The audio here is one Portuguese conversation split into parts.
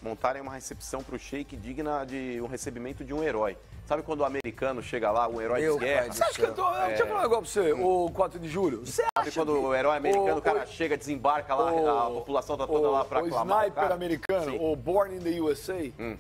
montarem uma recepção para o Sheik digna de um recebimento de um herói. Sabe quando o americano chega lá, um herói de guerra? Você acha que eu tô... Deixa eu falar um negócio pra você, o 4 de julho. Você acha Sabe quando o herói americano, o cara chega, desembarca lá, a população tá toda lá para aclamar o sniper americano, Sim. o Born in the USA.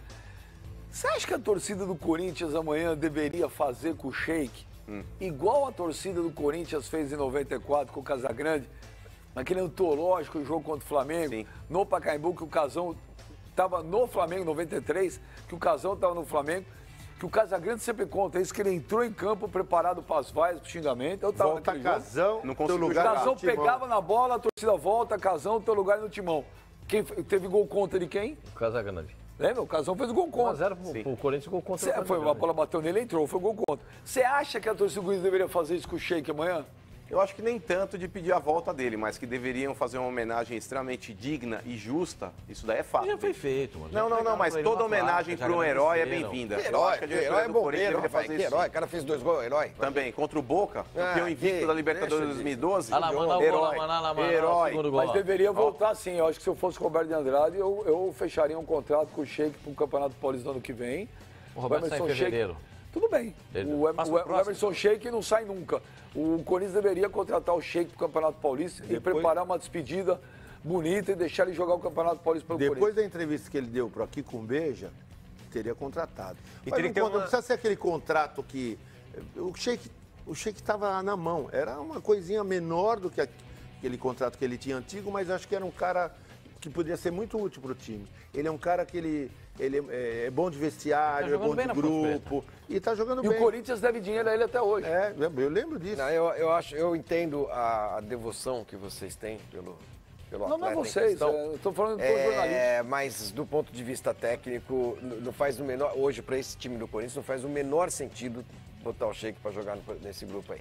Você acha que a torcida do Corinthians amanhã deveria fazer com o Sheik igual a torcida do Corinthians fez em 94 com o Casagrande, naquele antológico jogo contra o Flamengo, Sim. no Pacaembu, que o Casão estava no Flamengo em 93, que o Casão estava no Flamengo, que o Casagrande sempre conta isso, que ele entrou em campo preparado para as vaias, para o xingamento. Eu tava Volta naquele jogo. Casão, Não teu conseguiu lugar jogar. Casão no timão. pegava na bola, a torcida volta, Casão, teu lugar no timão. Quem teve gol contra de quem? Casagrande. Lembra? O Casão fez gol contra. 1x0 pro Corinthians, gol contra o Foi, a Casagrande. bola bateu nele, entrou, foi gol contra. Você acha que a torcida do Corinthians deveria fazer isso com o Sheik amanhã? Eu acho que nem tanto de pedir a volta dele, mas que deveriam fazer uma homenagem extremamente digna e justa. Isso daí é fato. Já foi feito, mano. Não, mas toda homenagem para um herói é bem-vinda. Que Eu herói, acho que a que diretoria herói é do bombeiro, Corinthians deveria rapaz. fazer Que isso. herói, o cara fez 2 gols, herói. Também, contra o Boca, campeão invicto que- da Libertadores de deixa 2012. Olha lá, mandar o gol herói, lá, herói. segundo gol. Mas deveria voltar sim. Eu acho que se eu fosse o Roberto de Andrade, eu fecharia um contrato com o Sheik para o Campeonato Paulista do ano que vem. O Roberto sai em fevereiro. Tudo bem. Passa pro O próximo. Emerson Sheik não sai nunca. O Corinthians deveria contratar o Sheik para o Campeonato Paulista e preparar uma despedida bonita e deixar ele jogar o Campeonato Paulista pelo Depois Corinthians. da entrevista que ele deu pro Aqui com Beija, teria contratado. E Mas teria não, que ter não uma- precisa ser aquele contrato que... O Sheik estava na mão. Era uma coisinha menor do que aquele contrato que ele tinha antigo, mas acho que era um cara que poderia ser muito útil para o time. Ele é um cara que ele é bom de vestiário, Tá é bom jogando bem de na Ponte grupo. E está jogando E bem. o Corinthians deve dinheiro a ele até hoje. É, eu lembro disso. Não, eu entendo a devoção que vocês têm pelo Não, não é atleta em vocês. questão. Eu estou falando de todos os jornalistas. Mas do ponto de vista técnico, não faz o menor. Hoje, para esse time do Corinthians, não faz o menor sentido botar o Sheik para jogar nesse grupo aí.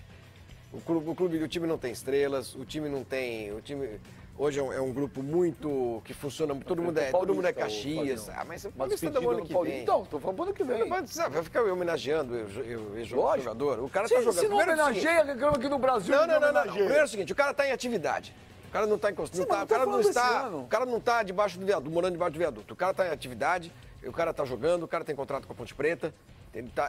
O time não tem estrelas, o time não tem. Hoje é um grupo muito. Que funciona. Todo mundo é Caxias. Mas o Paulista da ano que vem. Então, estou falando pro ano que vem. Vai ficar homenageando o jogador. O cara Se, tá jogando. se não Primeiro é o seguinte- homenageia, reclama aqui no Brasil. não. homenageia. Primeiro é o seguinte, o cara tá em atividade. O cara não tá encostando. Sim, mas não tô falando desse ano. O cara não tá debaixo do viaduto, morando debaixo do viaduto. O cara tá em atividade, o cara tá jogando, o cara tem contrato com a Ponte Preta. Ele tá,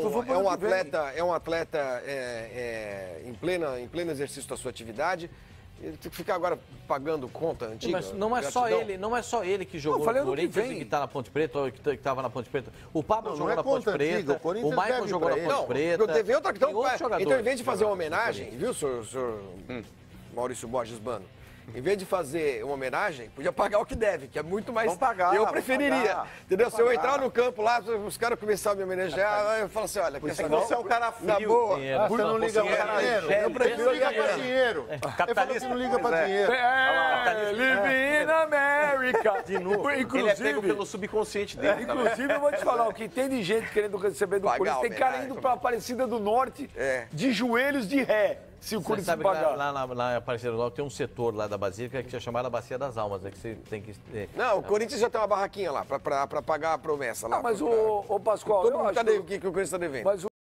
é um atleta em pleno exercício da sua atividade. Ele tem que ficar agora pagando conta antiga. Mas não é só gratidão. ele, não é só ele que jogou falei no ano que Corinthians vem. e que tá na Ponte Preta, ou que estava na Ponte Preta. O Pablo Não, jogou não é na Ponte conta antiga, Preta, o Corinthians o Michael deve jogou pra na ele. Ponte Preta. Teve outra tem outros então, jogadores em vez de fazer uma que jogaram no homenagem, viu, senhor Maurício Borges Bano? Em vez de fazer uma homenagem, podia pagar o que deve, que é muito mais. Vamos pagar, eu vamos preferiria. pagar. Entendeu? Vamos Se eu pagar. entrar no campo lá, os caras começarem a me homenagear, eu falo assim: olha, quer saber? Você é um cara Na frio. boa. Dinheiro. Você não liga Dinheiro, para dinheiro? dinheiro, Eu prefiro ligar para dinheiro. Ele falou que não liga para dinheiro. Live in America. De novo. Ele é pego Inclusive, pelo subconsciente dele. também. inclusive, eu vou te falar, o que tem de gente querendo receber do Pagar Corinthians, tem cara homenagem. indo pra Aparecida do Norte de joelhos de ré, se o Você Corinthians sabe que pagar. lá em Aparecida do Norte tem um setor lá da Basílica que é chamado a Bacia das Almas, né? Que você tem que... Não, o Corinthians já tem uma barraquinha lá, pra pagar a promessa lá. Ah, mas o Pascoal, Todo eu mundo acho tá que- devendo, o que o Corinthians está devendo. mas